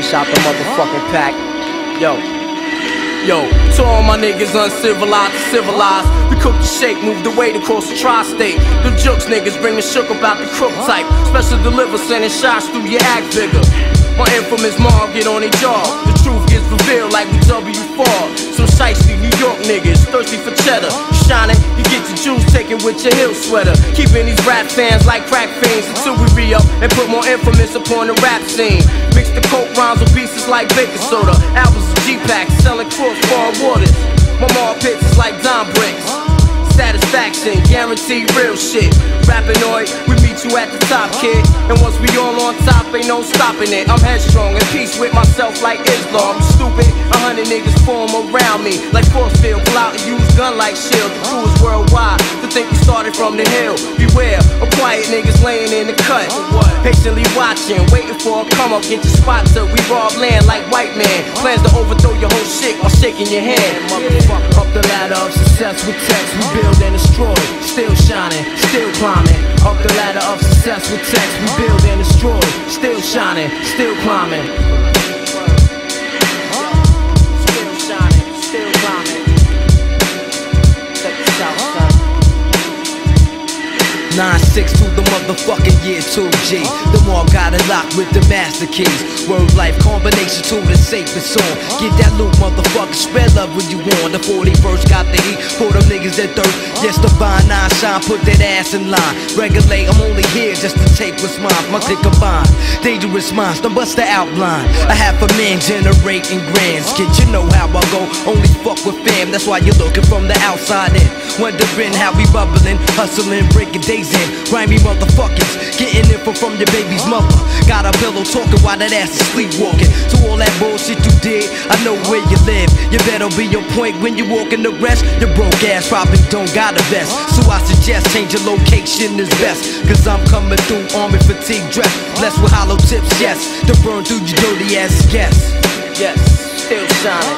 Shot the motherfucking pack. Yo, to all my niggas uncivilized to civilized. We cook the shake, move the weight across the tri-state. Them jokes niggas bring the shook about the crook type. Special deliver, sending shots through your act figure. My infamous mom get on their jaw. The truth gets revealed like we W4. Some shiesty New York niggas, thirsty for cheddar. Shining, you get your juice taken with your heel sweater. Keeping these rap fans like crack fiends until we re-up and put more infamous upon the rap scene. Mix the coke rhymes with pieces like baking soda. Albums of G-Packs selling cross-bar waters. My mom pits is like Don Bricks. Satisfaction, guaranteed real shit. Rappinoid, we meet you at the top, kid. And once we all on top, ain't no stopping it. I'm headstrong, in peace with myself like Islam. You stupid, 100 niggas form around me like force field, pull out and use gun like shield. The crew is worldwide, to think we started from the hill. Beware of quiet niggas laying in the cut. Patiently watching, waiting for a come up, get your spot till we rob land like white man. Plans to overthrow your whole shit while shaking your hand. Motherfucker, up the ladder of success with text, we build and destroy, still shining, still climbing. Up the ladder of success with text, we build and destroy, still shining, still climbing. Still shining, still climbing. Check this out, son. 9-6 to the motherfucking year 2G. The mall got it locked with the master keys. Word life combination to the safest song. Get that loot, motherfucker, spread love when you want. The 41st got the heat for them niggas that thirst. Yes, the bond 9 shine, put that ass in line. Regulate, I'm only here just to take what's mine. My click combined, dangerous minds, don't bust the outline. I have a man generating grands. Kid, you know how I go, only fuck with fam. That's why you're looking from the outside in. Wondering how we bubbling, hustling, breaking days in. Grimy motherfuckers, getting info from your baby's mother. Got a pillow talking while that ass is sleepwalking. So all that bullshit you did, I know where you live. You better be on point when you walk in the rest. Your broke ass probably don't got a vest. So I suggest change your location is best. Cause I'm coming through army fatigue dress. Blessed with hollow tips, yes. To burn through your dirty ass, yes. Yes, still shining,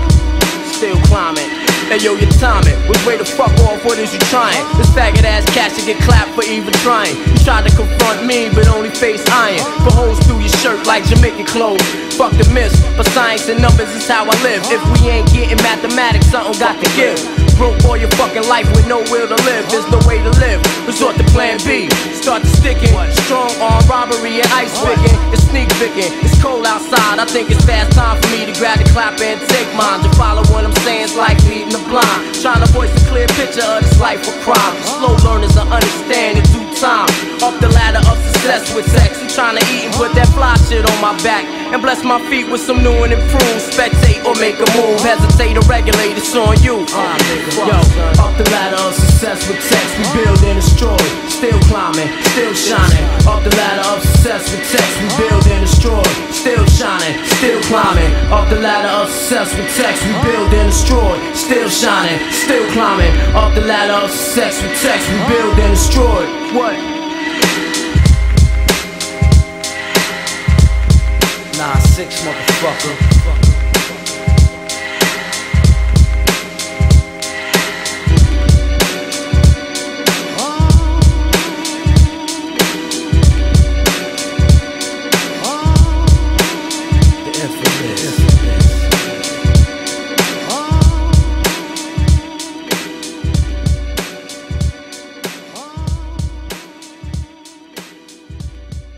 still climbing. Hey yo, your timing was way the fuck off, what is you trying? This faggot ass cat should get clapped for even trying. You tried to confront me, but only face iron. Put holes through your shirt like Jamaican clothes. Fuck the myths, but science and numbers is how I live. If we ain't getting mathematics, something got to give. Broke all your fucking life with no will to live. There's no way to live, resort to plan B. Start to sticking, strong arm robbery and ice picking. It's sneak picking, it's cold outside. I think it's fast time for me to grab the clap and take mine. To follow what I'm saying is like leading the blind. Trying to voice a clear picture of this life of crime. Slow learners will understand in due time. Up the ladder of success with sex. I'm trying to eat and put that fly shit on my back. And bless my feet with some new and improved. Spectate or make a move. Hesitate or regulate, it's on you. Yo, up the ladder of success with text, we build and destroy, still climbing, still shining. Up the ladder of success with text, we build and destroy, still shining, still climbing. Up the ladder of success with text, we build and destroy, still shining, still climbing. Up the ladder of success with text, we build and destroy. What? 9-6, motherfucker.